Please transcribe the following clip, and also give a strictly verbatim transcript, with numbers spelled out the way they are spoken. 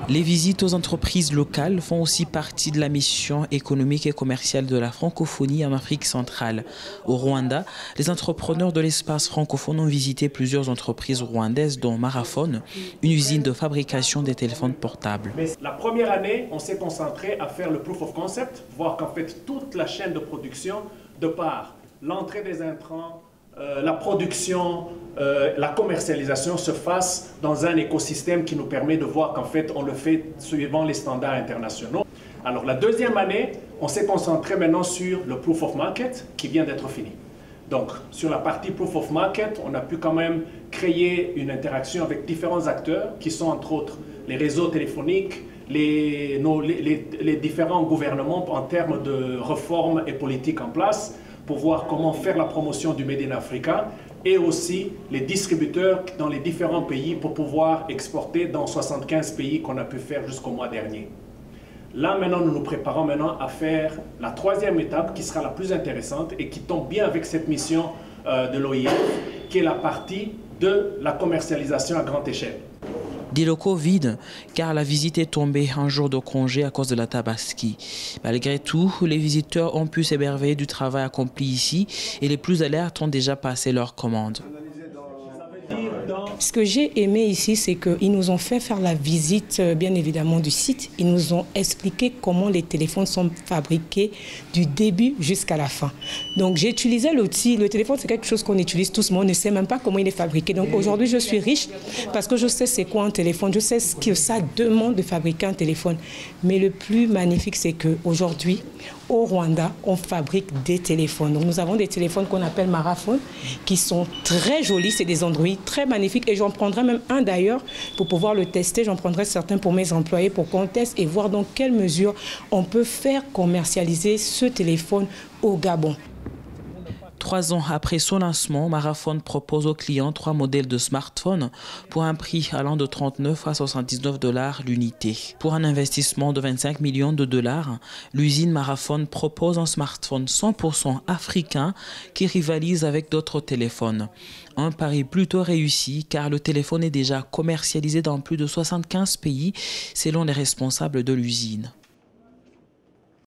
Les visites aux entreprises locales font aussi partie de la mission économique et commerciale de la francophonie en Afrique centrale. Au Rwanda, les entrepreneurs de l'espace francophone ont visité plusieurs entreprises rwandaises, dont Marathon, une usine de fabrication des téléphones portables. Mais la première année, on s'est concentré à faire le proof of concept, voir qu'en fait toute la chaîne de production, de par l'entrée des intrants, Euh, la production, euh, la commercialisation se fasse dans un écosystème qui nous permet de voir qu'en fait, on le fait suivant les standards internationaux. Alors, la deuxième année, on s'est concentré maintenant sur le proof of market qui vient d'être fini. Donc, sur la partie proof of market, on a pu quand même créer une interaction avec différents acteurs qui sont entre autres les réseaux téléphoniques, les, nos, les, les, les différents gouvernements en termes de réformes et politiques en place, pour voir comment faire la promotion du Made in Africa et aussi les distributeurs dans les différents pays pour pouvoir exporter dans soixante-quinze pays qu'on a pu faire jusqu'au mois dernier. Là, maintenant, nous nous préparons maintenant à faire la troisième étape qui sera la plus intéressante et qui tombe bien avec cette mission euh, de l'O I F, qui est la partie de la commercialisation à grande échelle. Des locaux vides, car la visite est tombée un jour de congé à cause de la Tabaski. Malgré tout, les visiteurs ont pu s'émerveiller du travail accompli ici et les plus alertes ont déjà passé leurs commandes. Ce que j'ai aimé ici, c'est qu'ils nous ont fait faire la visite, bien évidemment, du site. Ils nous ont expliqué comment les téléphones sont fabriqués du début jusqu'à la fin. Donc, j'ai utilisé l'outil. Le téléphone, c'est quelque chose qu'on utilise tous, mais on ne sait même pas comment il est fabriqué. Donc, aujourd'hui, je suis riche parce que je sais c'est quoi un téléphone. Je sais ce que ça demande de fabriquer un téléphone. Mais le plus magnifique, c'est qu'aujourd'hui, au Rwanda, on fabrique des téléphones. Donc, nous avons des téléphones qu'on appelle Marathon, qui sont très jolis. C'est des Android très magnifiques. Et j'en prendrai même un d'ailleurs pour pouvoir le tester. J'en prendrai certains pour mes employés pour qu'on teste et voir dans quelle mesure on peut faire commercialiser ce téléphone au Gabon. Trois ans après son lancement, Marathon propose aux clients trois modèles de smartphones pour un prix allant de trente-neuf à soixante-dix-neuf dollars l'unité. Pour un investissement de vingt-cinq millions de dollars, l'usine Marathon propose un smartphone cent pour cent africain qui rivalise avec d'autres téléphones. Un pari plutôt réussi car le téléphone est déjà commercialisé dans plus de soixante-quinze pays selon les responsables de l'usine.